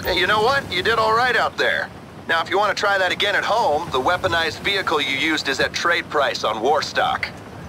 You know what? You did all right out there. Now, if you want to try that again at home, the weaponized vehicle you used is at trade price on Warstock.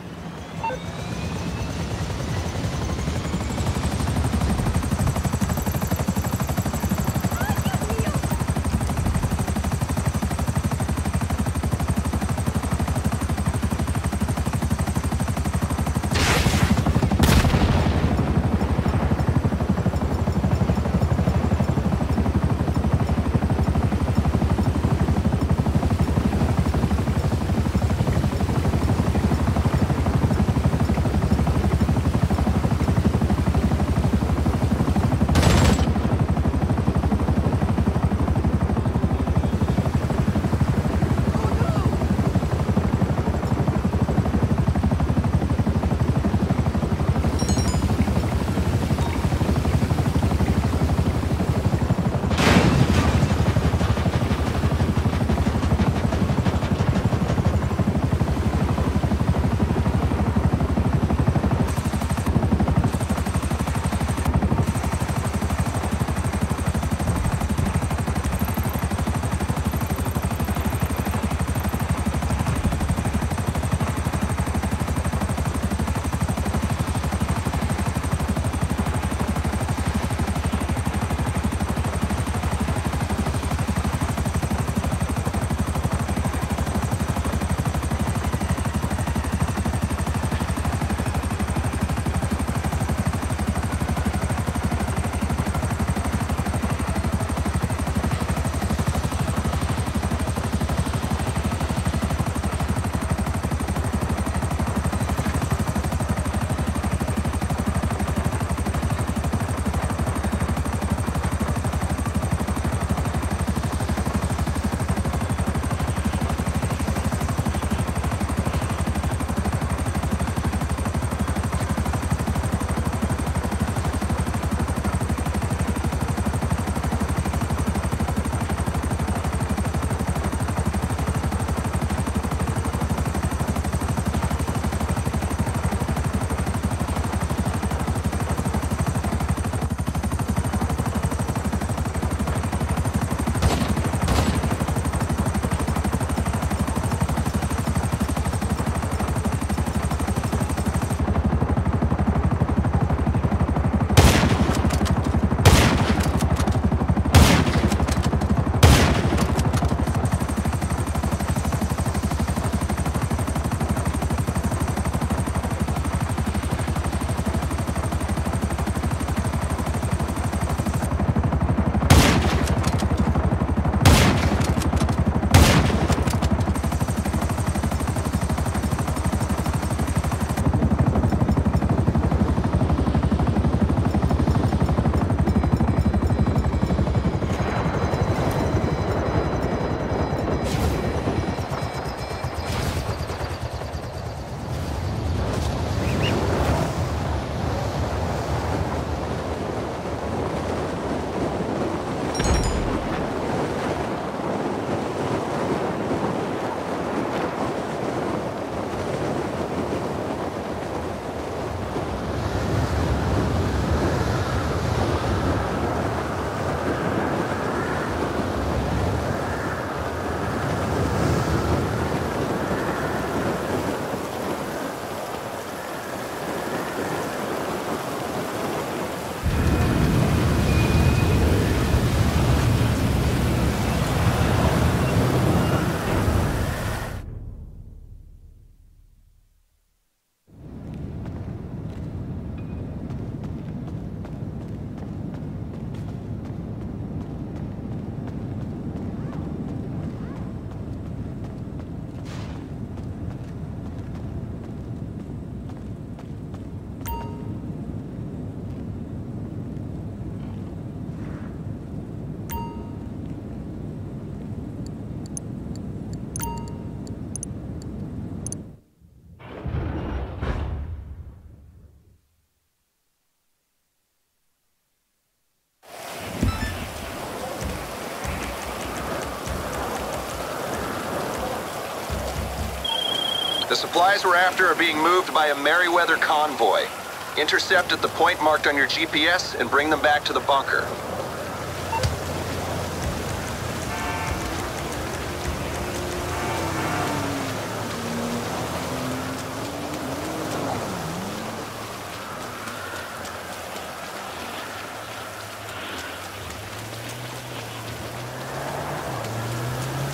The supplies we're after are being moved by a Merryweather convoy. Intercept at the point marked on your GPS and bring them back to the bunker.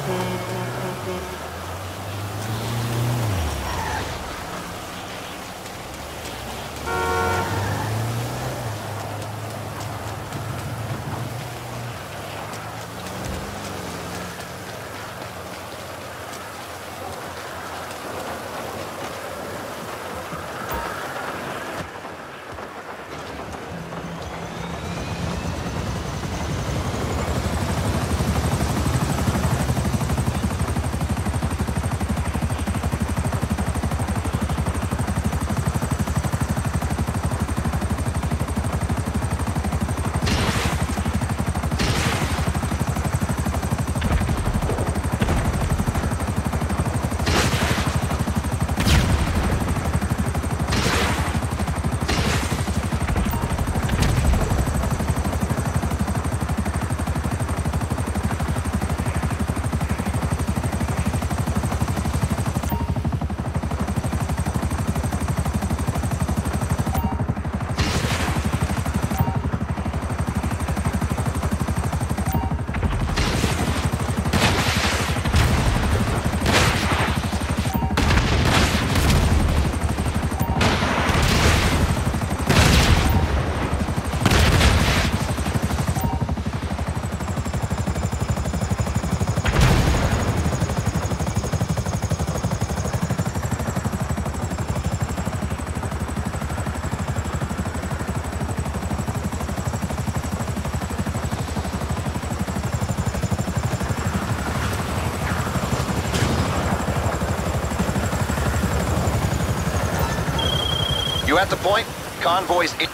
You at the point? Convoy's in.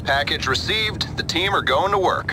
Package received. The team are going to work.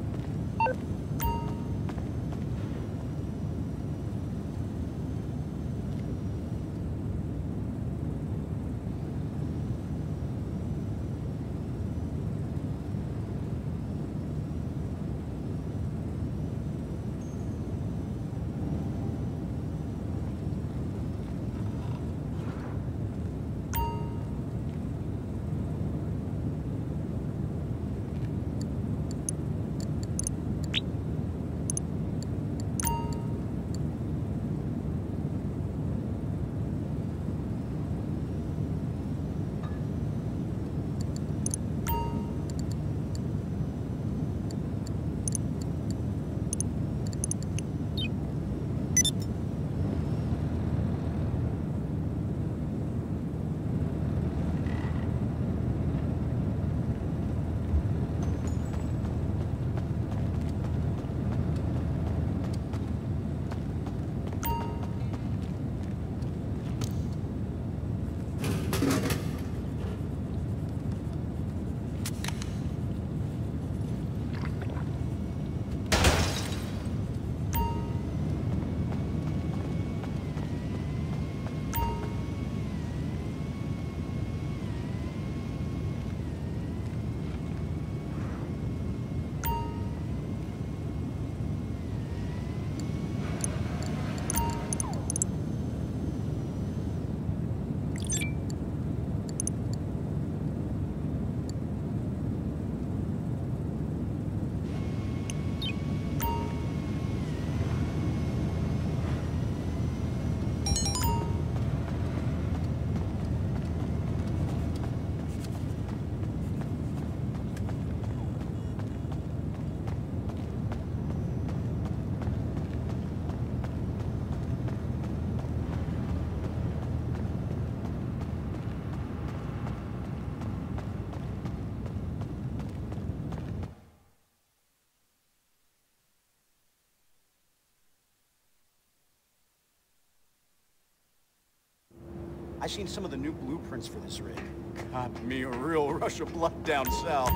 I seen some of the new blueprints for this rig. Got me a real rush of blood down south.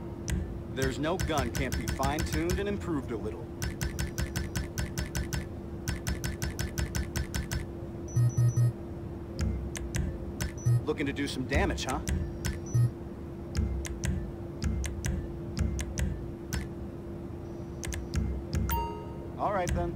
There's no gun can't be fine-tuned and improved a little. Looking to do some damage, huh? All right, then.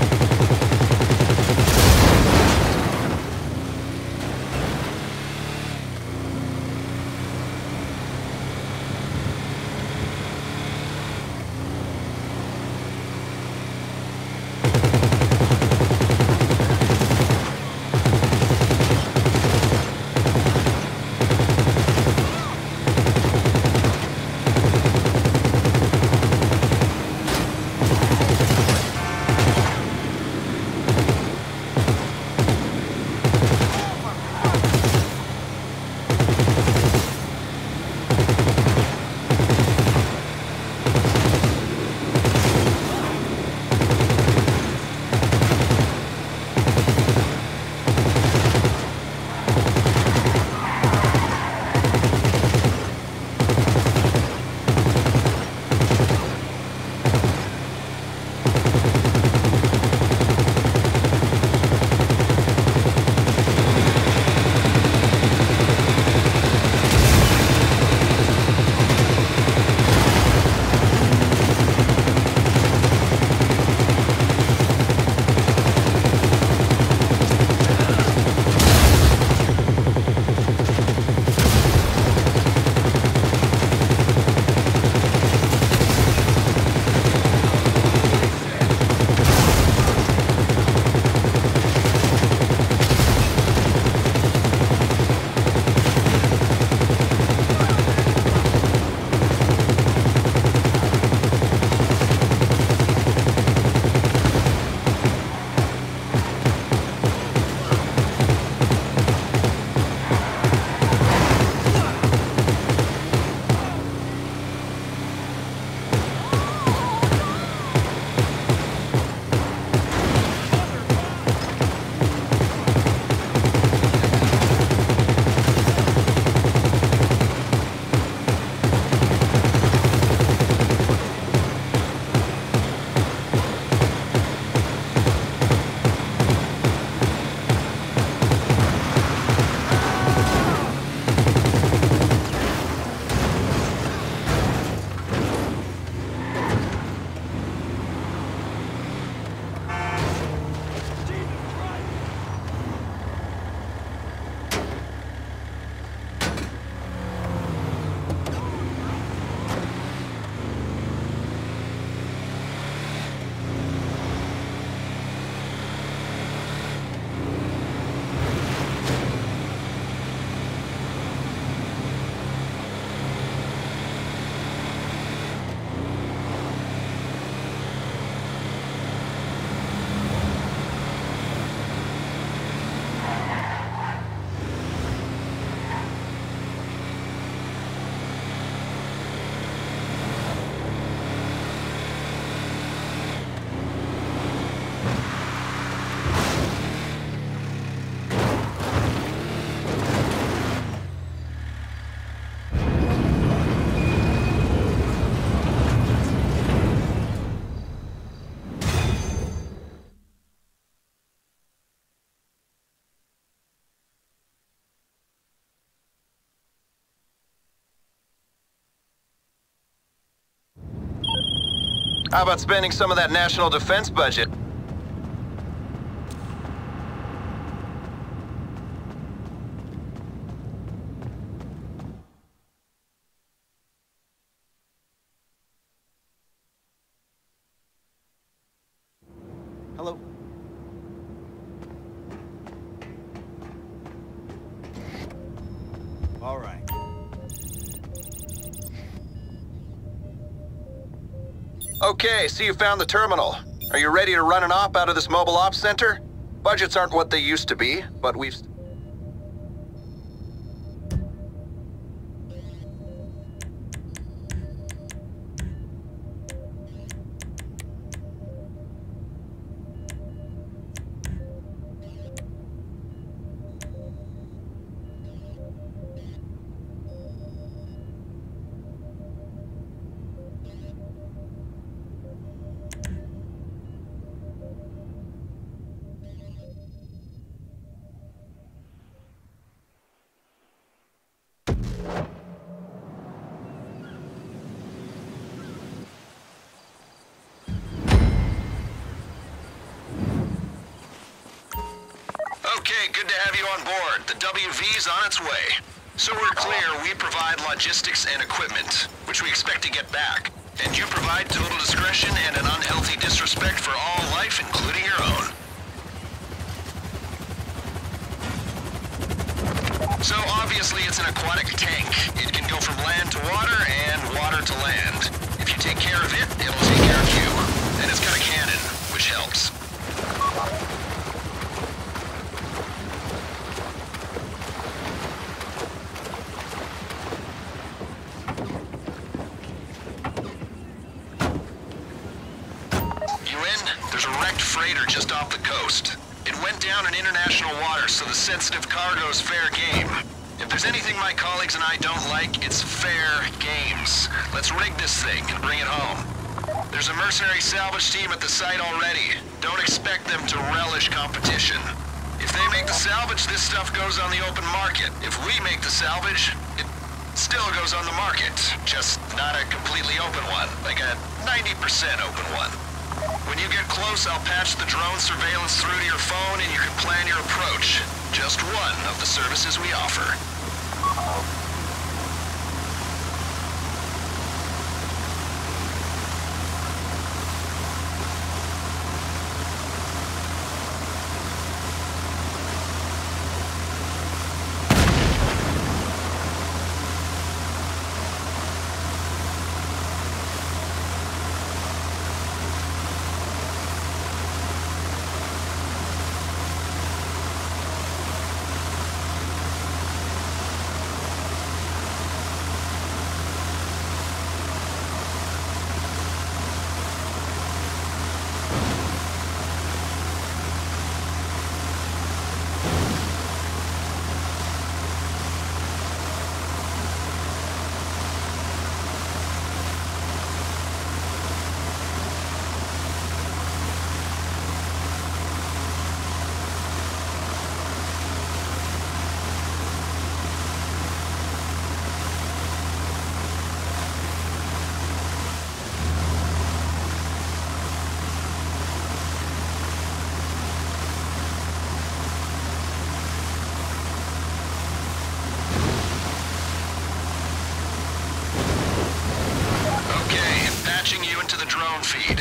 How about spending some of that national defense budget? Hello? All right. Okay, so you found the terminal. Are you ready to run an op out of this mobile ops center? Budgets aren't what they used to be, but we've... Okay, good to have you on board. The WV's on its way. So we're clear, we provide logistics and equipment, which we expect to get back. And you provide total discretion and an unhealthy disrespect for all life, including your own. So obviously it's an aquatic tank. It can go from land to water and water to land. If you take care of it, it'll take care of you. And it's got a cannon, which helps. There's a wrecked freighter just off the coast. It went down in international waters, so the sensitive cargo's fair game. If there's anything my colleagues and I don't like, it's fair games. Let's rig this thing and bring it home. There's a mercenary salvage team at the site already. Don't expect them to relish competition. If they make the salvage, this stuff goes on the open market. If we make the salvage, it still goes on the market. Just not a completely open one, like a 90% open one. When you get close, I'll patch the drone surveillance through to your phone and you can plan your approach. Just one of the services we offer. You into the drone feed.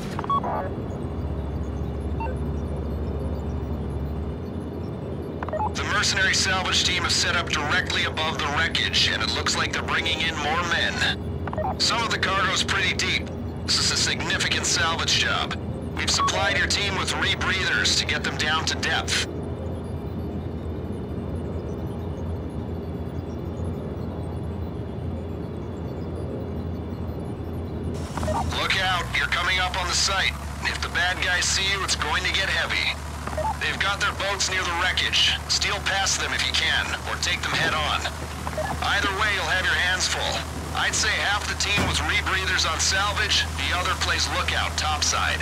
The mercenary salvage team is set up directly above the wreckage, and it looks like they're bringing in more men. Some of the cargo's pretty deep. This is a significant salvage job. We've supplied your team with rebreathers to get them down to depth. Look out, you're coming up on the site. If the bad guys see you, it's going to get heavy. They've got their boats near the wreckage. Steal past them if you can, or take them head on. Either way, you'll have your hands full. I'd say half the team with rebreathers on salvage, the other plays lookout topside.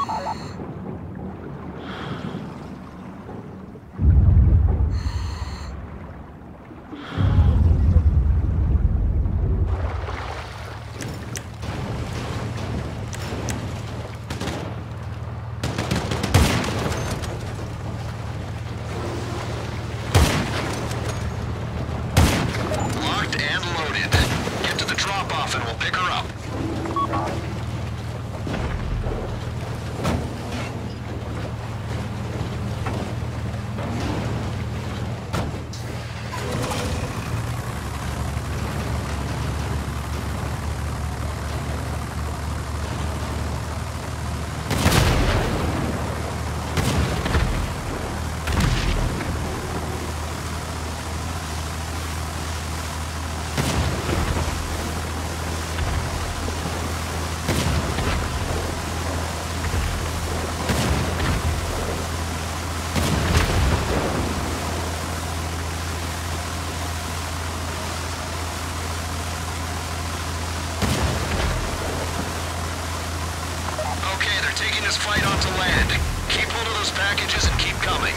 Locked and loaded. Get to the drop-off and we'll pick her up. Okay, they're taking this fight onto land. Keep hold of those packages and keep coming.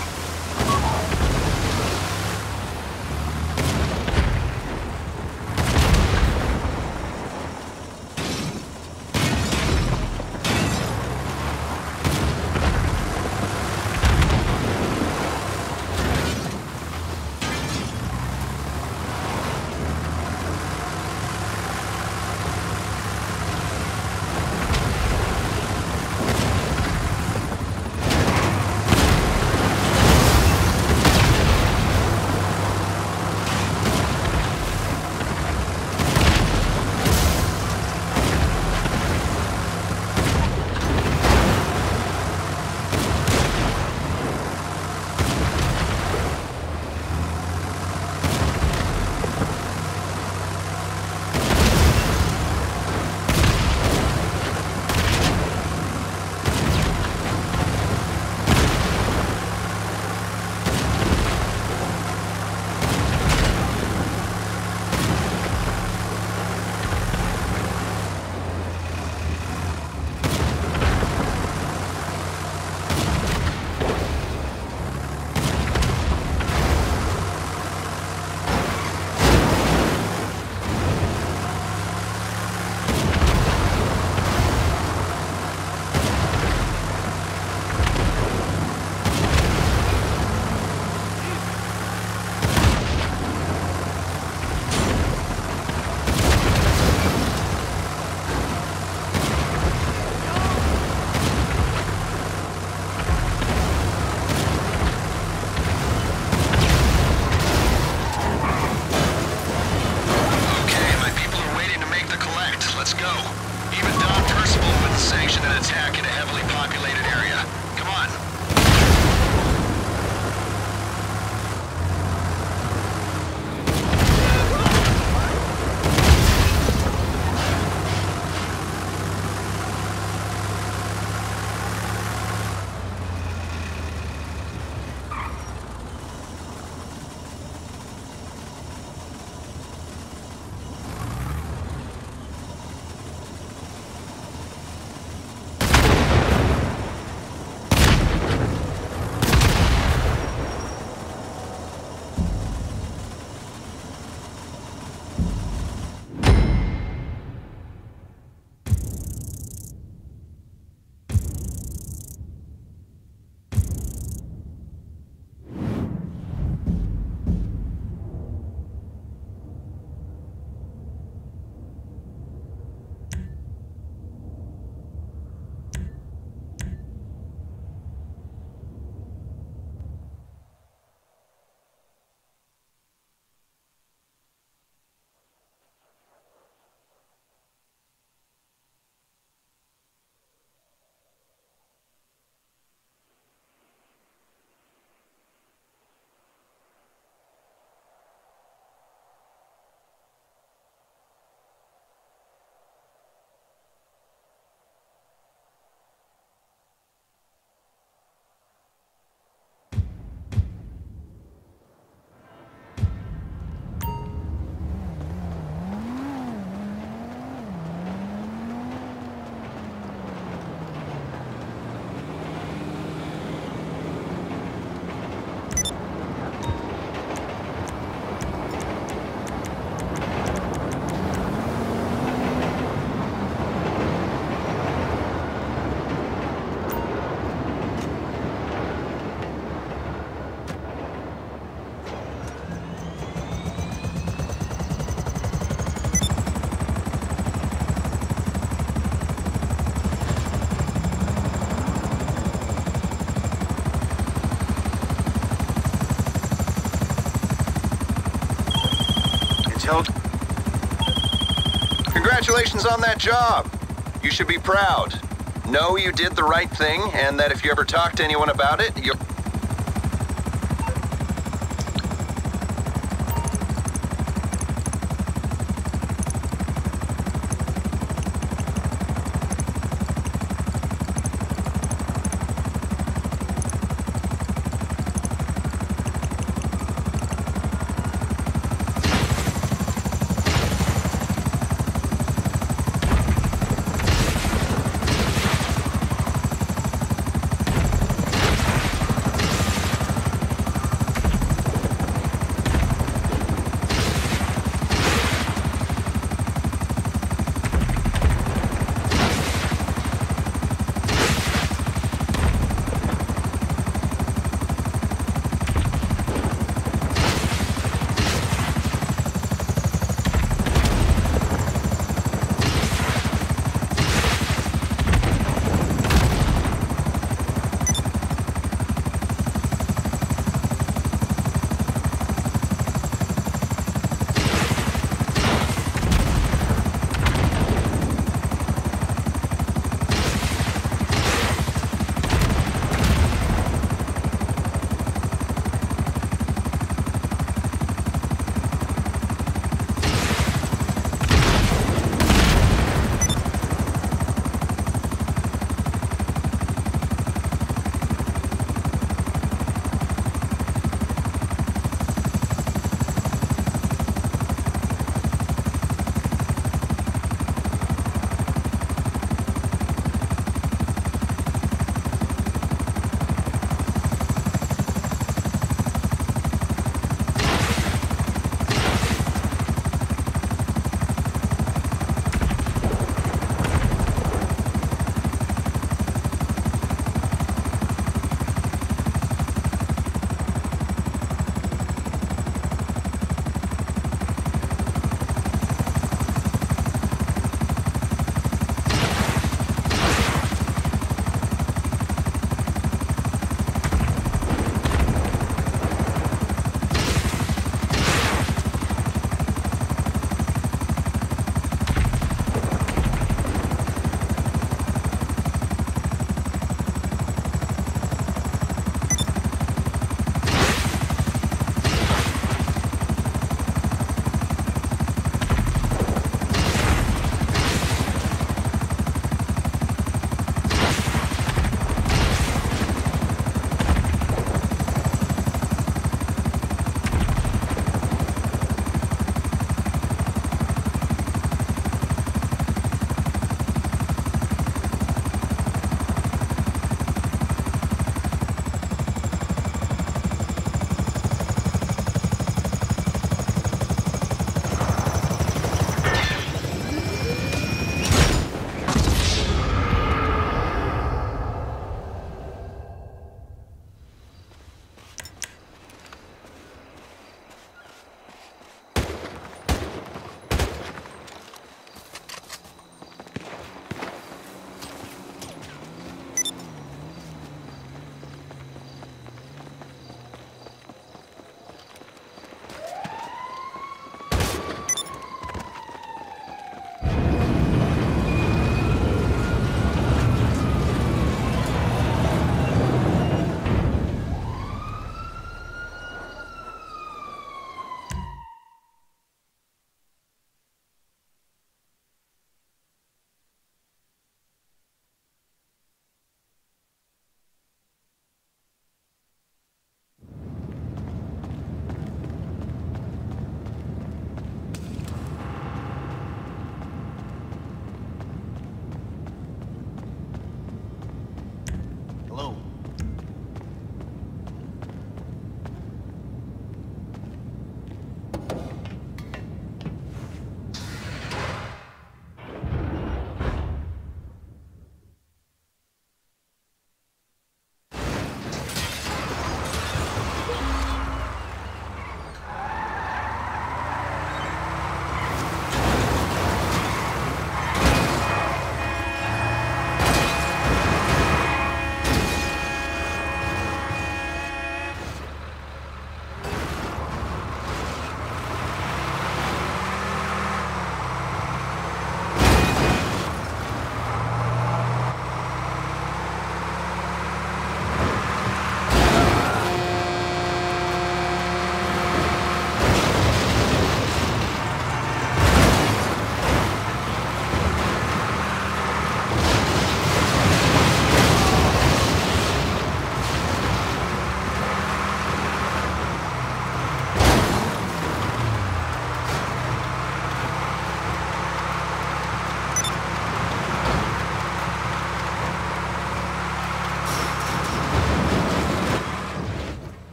tell... Congratulations on that job. You should be proud. Know you did the right thing, and that if you ever talk to anyone about it, you'll...